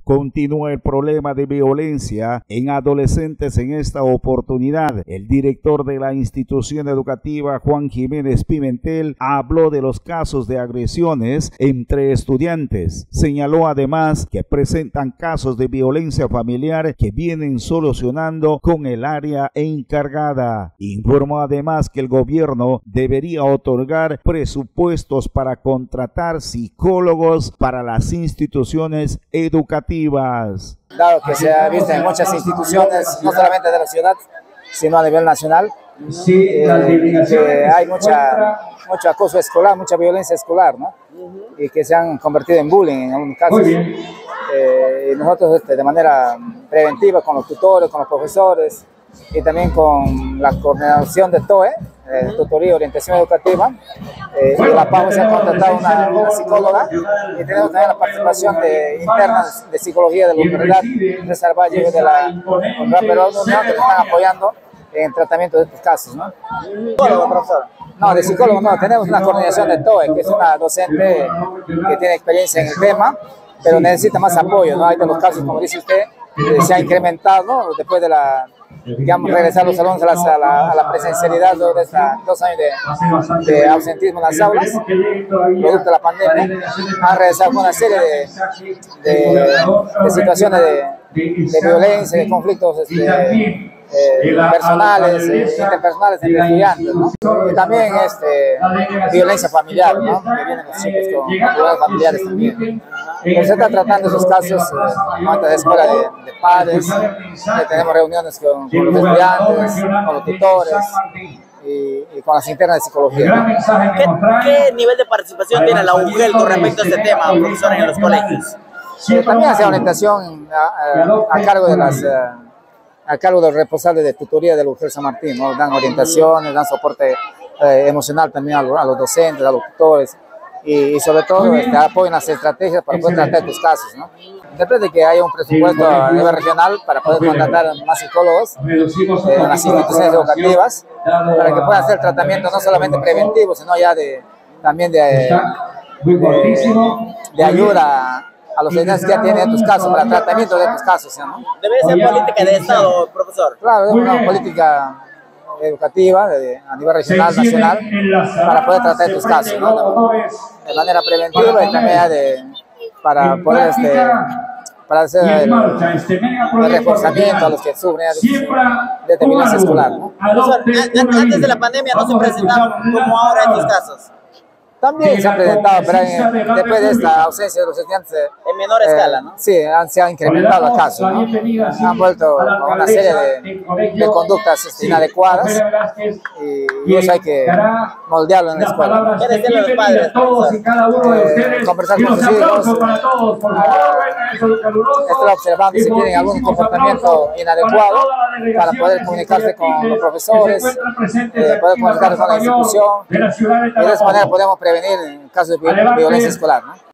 Continúa el problema de violencia en adolescentes. En esta oportunidad, el director de la institución educativa, Juan Jiménez Pimentel, habló de los casos de agresiones entre estudiantes. Señaló además que presentan casos de violencia familiar que vienen solucionando con el área encargada. Informó además que el gobierno debería otorgar presupuestos para contratar psicólogos para las instituciones educativas. Dado que se ha visto en muchas instituciones, no solamente de la ciudad, sino a nivel nacional, que hay mucho acoso escolar, mucha violencia escolar, ¿no? Y que se han convertido en bullying en algunos casos. Y nosotros de manera preventiva con los tutores, con los profesores y también con la coordinación de TOE, Tutoría y Orientación Educativa, y la PAO se ha contratado una psicóloga y tenemos también la participación de internas de psicología de la Universidad de Salvalle y de la Universidad Peruana que nos están apoyando en el tratamiento de estos casos, ¿no? ¿Psicólogo, profesor? No, de psicólogo no, tenemos una coordinación de TOE, que es una docente que tiene experiencia en el tema, pero necesita más apoyo, ¿no? Hay de los casos, como dice usted, se ha incrementado, ¿no? Después de digamos, regresar los salones a la presencialidad luego de 2 años de ausentismo en las aulas, producto de la pandemia, han regresado con una serie de situaciones de violencia, de conflictos personales, interpersonales entre estudiantes, ¿no? Y también violencia familiar, ¿no? Que vienen los chicos con problemas familiares también. Pero se está tratando esos casos en la escuela de padres, que tenemos reuniones con los estudiantes, con los tutores y con las internas de psicología, ¿no? ¿Qué nivel de participación tiene la UGEL con respecto a este tema, profesor, en los colegios? También hace orientación a cargo de a cargo del responsable de tutoría de la UGEL San Martín, ¿no? Dan orientaciones, dan soporte emocional también a los docentes, a los tutores y sobre todo apoyan las estrategias para poder tratar estos casos, ¿no? Depende de que haya un presupuesto a nivel regional para poder contratar más psicólogos en las instituciones educativas para que puedan hacer tratamiento no solamente preventivo, sino ya también de ayuda a los estudiantes que ya tienen estos casos, para el tratamiento de estos casos, ¿no? Debe ser política de Estado, profesor. Claro, es una política educativa a nivel regional, nacional, para poder tratar estos casos, ¿no? De manera preventiva y también para poder para hacer el reforzamiento a los que sufren de violencia escolar, ¿no? Profesor, antes de la pandemia no se presentaban como ahora estos casos. También se han presentado, pero después de esta ausencia de los estudiantes... En menor escala, ¿no? Sí, se han incrementado los casos, ¿no? Han vuelto a una serie de conductas inadecuadas y eso hay que moldearlo en la escuela. ¿Qué decirle a los padres? Conversar con sus hijos, estar observando si tienen algún comportamiento inadecuado para poder comunicarse con los profesores, poder comunicarse con la institución y de esa manera podemos prevenir en casos de violencia escolar, ¿no?